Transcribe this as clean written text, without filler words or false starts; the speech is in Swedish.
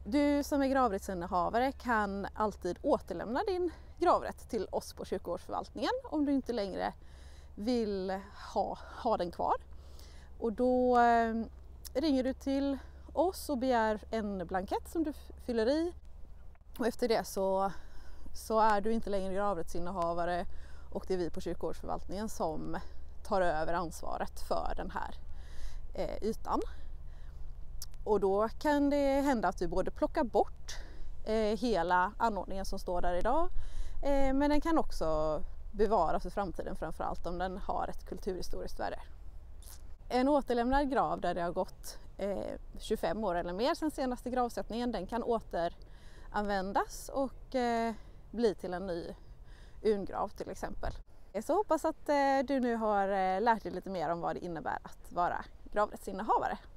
Du som är gravrättsinnehavare kan alltid återlämna din gravrätt till oss på kyrkogårdsförvaltningen om du inte längre vill ha den kvar. Och då ringer du till oss och begär en blankett som du fyller i. Och efter det så är du inte längre gravrättsinnehavare och det är vi på kyrkogårdsförvaltningen som tar över ansvaret för den här ytan. Och då kan det hända att du både plockar bort hela anordningen som står där idag, men den kan också bevaras för framtiden, framförallt om den har ett kulturhistoriskt värde. En återlämnad grav där det har gått 25 år eller mer sedan senaste gravsättningen, den kan återanvändas och bli till en ny urngrav till exempel. Så hoppas att du nu har lärt dig lite mer om vad det innebär att vara gravrättsinnehavare.